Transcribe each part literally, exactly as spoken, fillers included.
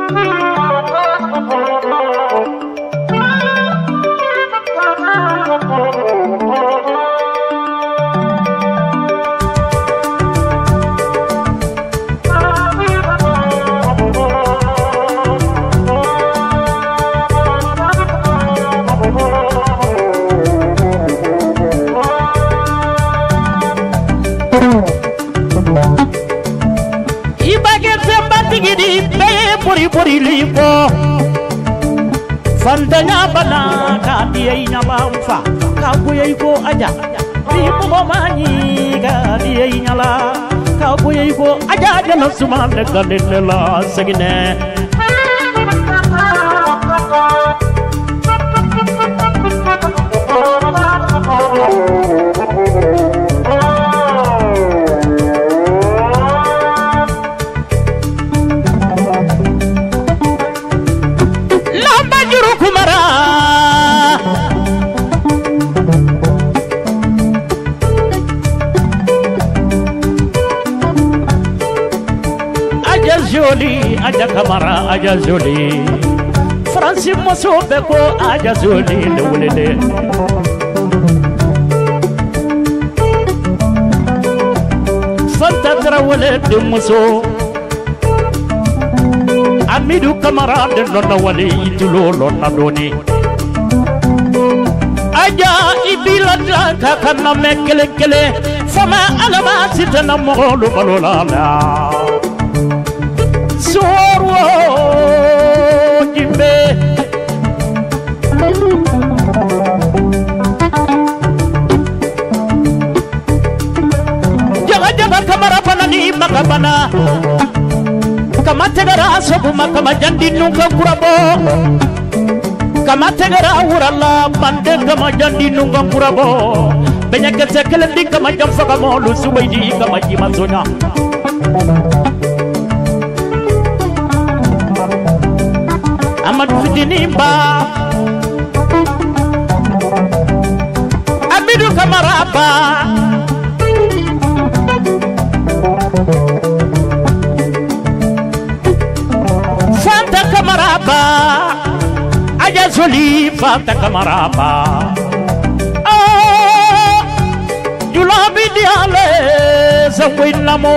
Fandanya bana ka diye nyala mfa ka boye ko aja bi mo mani ka diye nyala ka boye ko aja de no suma de kalele la segine aja kamara aja zoli Francis Moso beko aja zoli le wulele Fanta trawale de Moso Amidu kamara de nona wali itulo lona doni aja ibila ka kana mekele kele fama alama sitana mogolu balolala Sorwo jimbe Jaga jaga kamara panani makabana Kama tegara sobu makama jandi nunga kurabo Kama tegara urala bande kama jandi nunga kurabo Benya kese kelendi kama jamfaka molu suwaidi kama jimazonya Amadu fitini ba Amidu kamara ba Fanta kamara ba Aja zoli Fanta kamara ba Oh Julabi diale Zawin lamo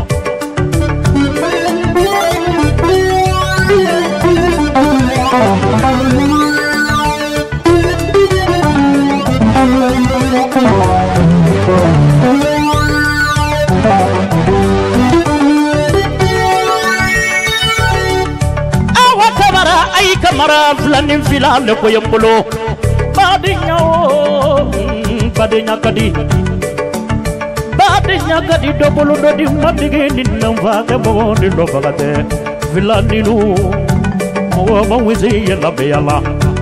Awa kamara ay kamara flanin filan ko yambolo badinya o badinya kadi badinya kadi dobolo do di madige ninam vaga mo di do bagate filaninu mo mo wizi yalla be yalla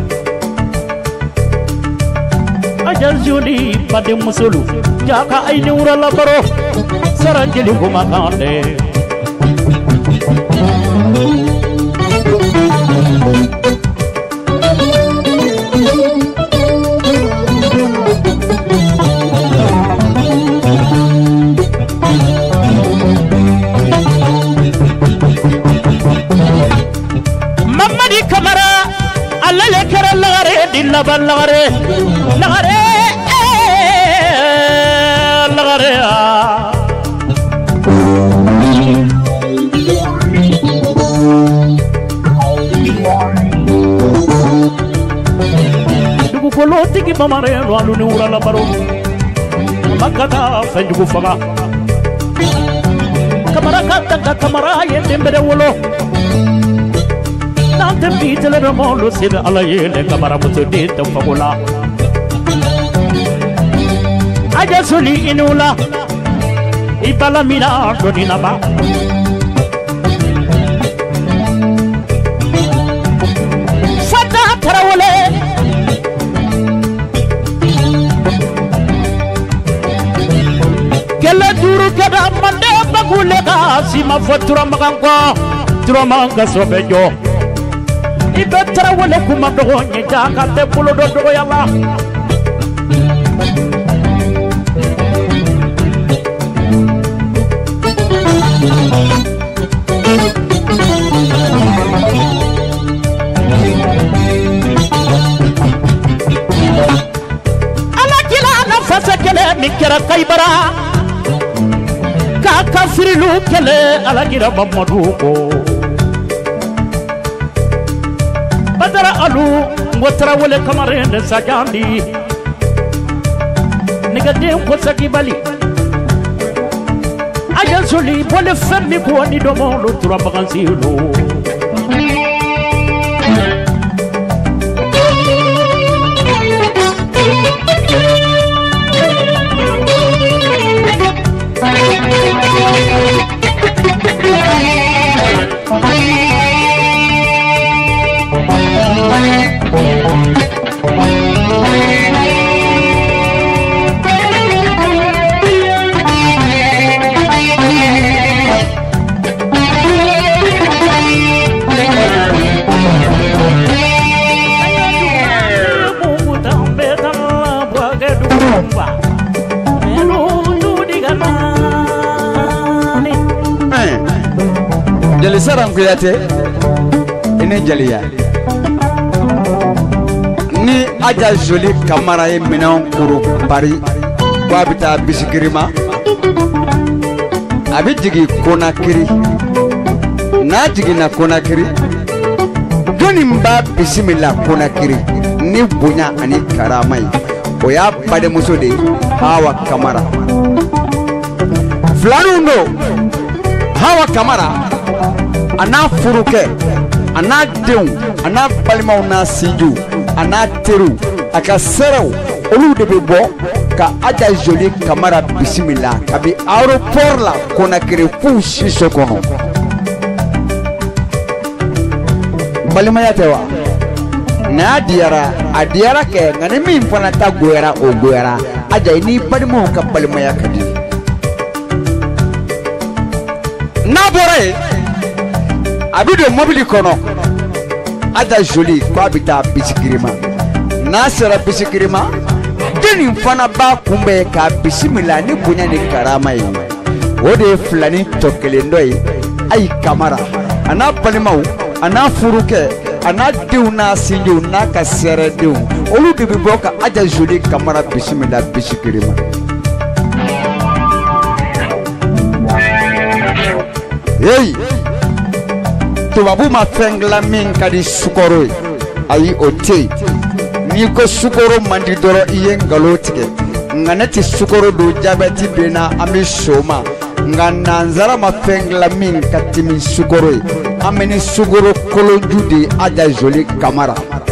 Aja juli pada musulu jaka ini urala baro saranjeli gumakande Mamadi kamara alale kara lagare dillaban lagare lagare lagare dugu kolo tigi mamare walu ni urala baro makata fanjugu faga kamara kata kamara yende mbere wolo Nante pitele ramolo sida alayele kamara musudi tafagula Aja suli inula Ibala mina dodina ba Fata tarawale Kele duru kada mande bagule ka Sima fotura makanko Tura manga sobejo Ibe tarawale kuma dogo nye jaka te pulo do dogo yalla min kɛra Kaibara k'a kafirilu kɛlɛ Alakira Mamadu ko Badara alu ngo Tarawele Kamaren de Sajandi niggaden ko Sagibali aja zoli bole femmi ko ni do mo lo tura bagansilu Jali saram kuyate ene jaliya ni aja joli kamara ye minan kuru pari ko abita bisikirima abi jigi Konakiri na jigi na Konakiri doni mba bisimila Konakiri ni bonya ani karamai o ya bade muso de Hawa Kamara flanundo Hawa Kamara ana furuke ana dew ana balimaw na siju ana teru aka seraw olu de be bo ka aja joli Kamara bisimila kabi aéroport la Konakiri fu shiso kono balimaya tewa na diara adiara ke ngani min fana ta goyara o goyara aja ni balimo ka balimaya kadi na bore abido mobili kono aja joli ko abita bisikirima na sera bisikirima deni fana ba kumbe ka bisimila ni kunya ni karama yi ode fulani tokele ndoi ay Kamara ana balimau ana furuke ana diw na sinju na ka sere diw olu de bi boka aja joli Kamara bisimila bisikirima hey tubabu ma fengla min kadi sukoro ayi ote ni ko sukoro mandi doro iye ngalo tige nganati sukoro do jabati bena ami shoma ngananzara ma fengla min katimi sukoro ameni sukoro kolo jude aja joli Kamara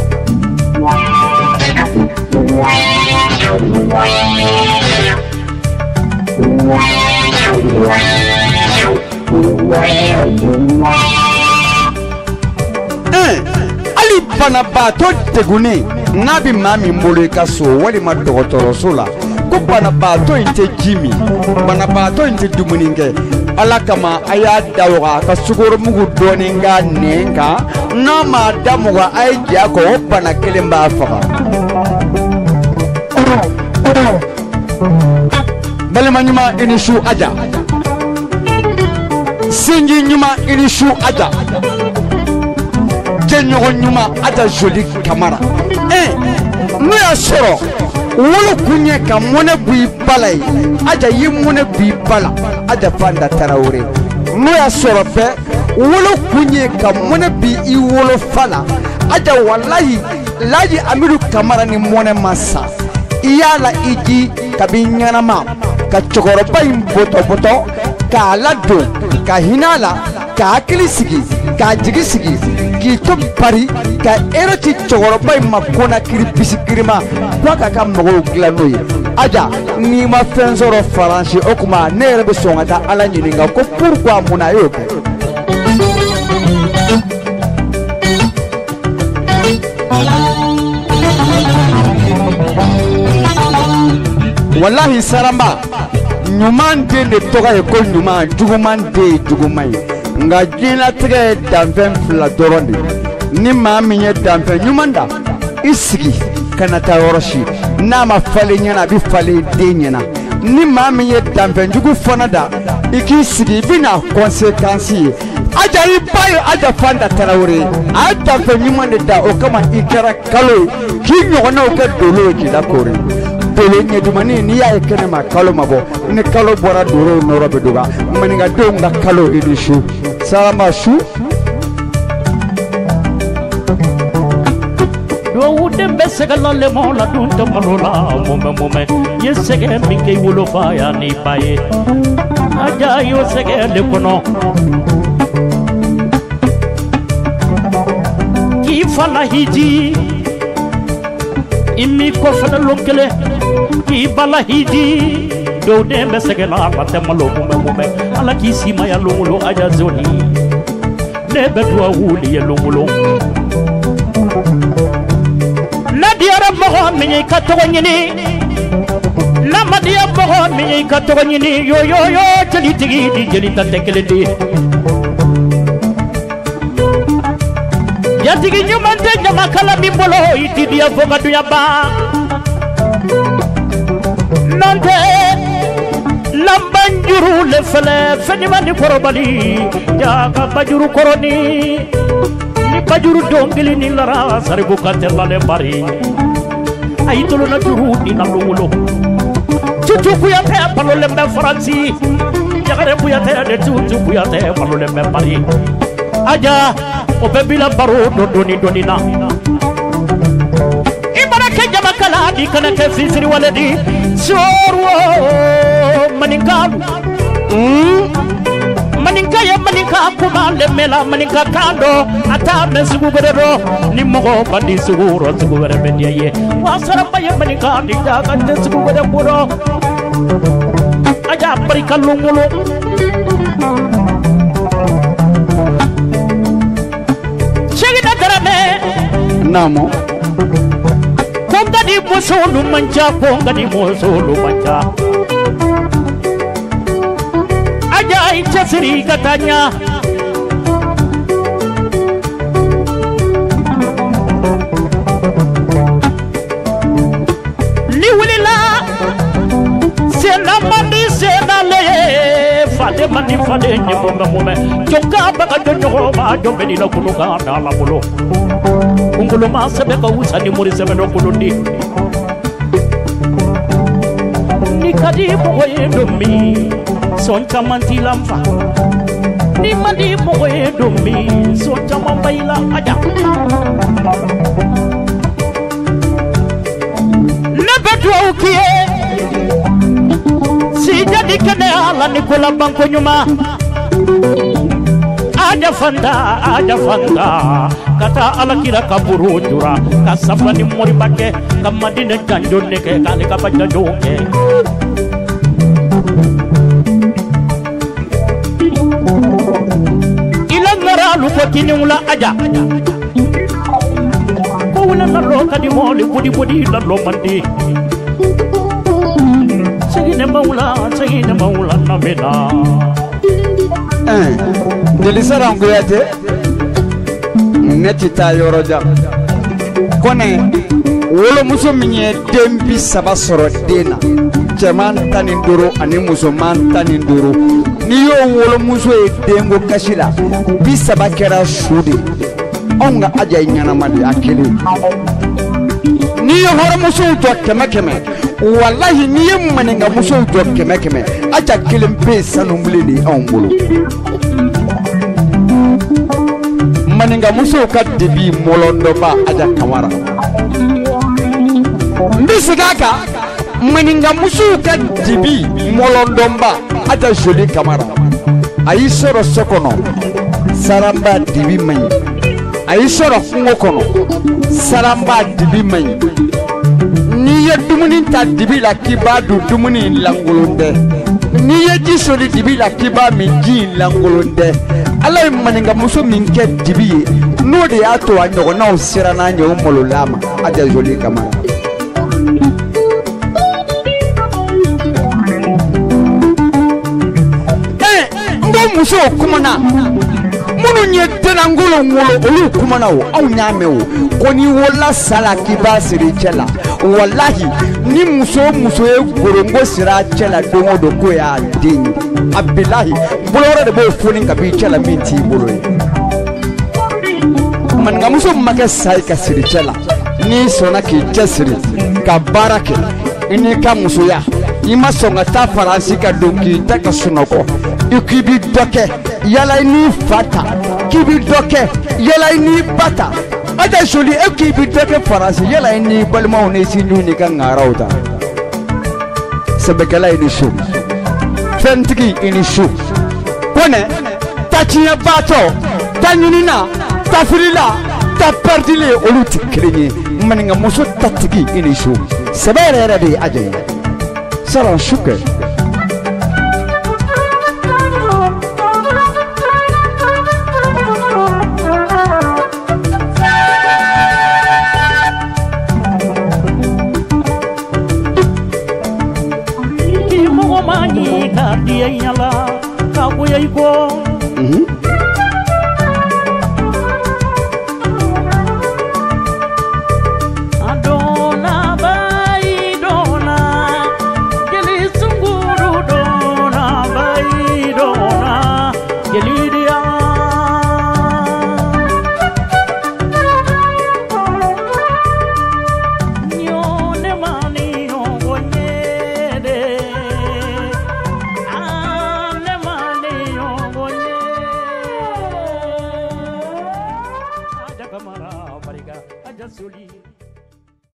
ali banabato tegune nabi mami mbolo ka so wali ma dogotoro so la ko banabato inte jimi banabato inte dumuninge ala kama aya dawa ka sugoro mugu doninga nenga na ma damuga ay jako bana kelemba faga balima nyuma inishu aja singi nyuma inishu aja jenyogo nyuma aja joli Kamara eh no ya soro wolo kunye ka mone bui balai aja yi mone bui bala aja Fanda Tarawore no ya soro pe wolo kunye ka mone bi I wolo fala aja wallahi laji Amidu Kamara ni mone masa iyala iji kabinyana ma ka chokoroba imboto boto ka lado ka hinala ka akili sigi ka jigi sigi ki to pari ka eroti chokoroba ma Konakiri bisikirima kwa ka ka mogo glanoye aja ni ma fensoro faransi okuma ne rebe songata ala nyininga ko pourquoi muna yoke wallahi saramba nyuman de de toga e ko nyuman juguman de jugumai nga jina tege danfen fla dorondi ni mami nye danfen nyumanda isigi kana taworoshi na ma fale nyana bi fale de nyana ni mami nye danfen jugu fonada iki sigi bina konsekansi aja ibayo aja Fanda Tarawore aja fe nyumande da o kama ikara kalo ki nyona o ka dolo ki da kore dolo ɲɛdumani n'i y'a ye kɛnɛ ma kalo ma bɔ ni kalo bɔra doro nɔrɔ bɛ doga maninkadenw ka kalo i ni su salama su duwawu den bɛ sɛgɛla lemɔ la dun tɛ malo la mɔmɛ mɔmɛ ye sɛgɛ min kɛ i wolofa ya n'i ba ye aja y'o sɛgɛ le kɔnɔ k'i fa lahiji i m'i kɔfɛlɛ lon kelen k'i ba lahiji dɔw den bɛ sɛgɛla ala tɛ malo mɔmɛ mɔmɛ ala k'i si ma ya longolo aja zoni ne bɛ duwawu li ye longolo na diyara mɔgɔ min ye i ka tɔgɔ ɲini n'a ma diya mɔgɔ min ye i ka tɔgɔ ɲini yo yo yo jelitigi ni jelita tɛ kelen de ye jatigi ɲuman tɛ ɲamakala min bolo i ti diya fo ka dunya ban n'o tɛ lanbanjuru le filɛ fɛn ɲuman ni kɔrɔbali jaga bajuru kɔrɔni ni bajuru dɔnkili ni lara saribu ka tɛ lale bari a y'i tolona juru ni na longolo tutu kuyatɛ balolen bɛ faransi jagare kuyatɛ de tutu kuyatɛ balolen bɛ bari aja o bɛ bila baro dɔ dɔɔni dɔɔni na i mana kɛ jamakala di kana kɛ finsiri wale di soro maninka maninka ye maninka kuma lemela maninka kan dɔ a t'a mɛn sugu wɛrɛ dɔ ni mɔgɔ ba di sugu rɔ sugu wɛrɛ bɛ diya ye wa saraba ye maninka di da ka tɛ sugu wɛrɛ ko dɔ aja barika longolo segina darame namo konga di musolu manca konga di musolu manca aja ica siri katanya ni wulila sena mandi sena le fade mandi fade nyemombe mome jonga baka jongo ma jombe ni la kunuka na la bolo ungolo ma sebe ka usani muri sebe no kulundi ni kadi boye domi son chamanti lamfa ni mandi boye domi son chamambaila aja nebetu ukie si jadi kene ala nikola banko nyuma aja fanda aja fanda kata ala kira kaburu jura kasafani mori bake kamadine janjo neke kali kabaja joke ila ngara lu ko kinyula aja ko wala nalo kadi moli budi budi nalo mandi segine maula segine maula nabena eh delisara nguyate neti ta yoro jam kone wolo muso minye dembi saba soro dena jaman tanin duro ani muso man tanin duro ni yo wolo muso e dengo kashila bi saba kera shudi onga aja nyana madi akili ni yo horo muso to keme keme wallahi ni yem maninga muso to keme keme aja kilim be sanumbuli ni onbulu maninga muso ka debi molondo ba aja kamara mbisigaka maninga muso ka debi molondo ba aja joli kamara ayi soro sokono saramba debi mai ayi soro kungo kono saramba debi mai ni ye dumuni ta debi la kiba du dumuni langolonde ni ye ji soli debi la kiba mi ji langolonde ala maninga muso min kɛ dibi ye n'o de y'a to a ɲɔgɔnnaw siranna ɲɛ o malola ma a tɛ joli kama eh n ko musow kumana minnu ye denangolo wolo olu kumana o anw y'a mɛn o ko ni wolola sa la k'i b'a siri cɛ la walahi ni muso o muso ye gorongo siri a cɛ la don o don ko y'a den ye a bilahi bolo wɛrɛ de b'o foni ka b'i cɛ la min t'i bolo ye maninga muso ma kɛ sa ye ka siri cɛ la n'i sɔnna k'i cɛ siri ka baara kɛ i n'i ka musoya i ma sɔn ka taa faransi ka don k'i ta ka sunɔgɔ i k'i bi dɔ kɛ yala i n'i fa ta k'i bi dɔ kɛ yala i n'i ba ta Aja Joli e k'i bi dɔ kɛ faransi yala i n'i balimaw n'i sinjiw n'i ka ŋaaraw ta sɛbɛkɛla i ni su fɛntigi i ni su Kone ta tiɲɛbaatɔ ta ɲinina ta filila ta pɛridili olu tɛ kelen ye maninkamuso ta tigi i ni su sɛbɛ yɛrɛ yɛrɛ de ye Aja ye salon su kɛ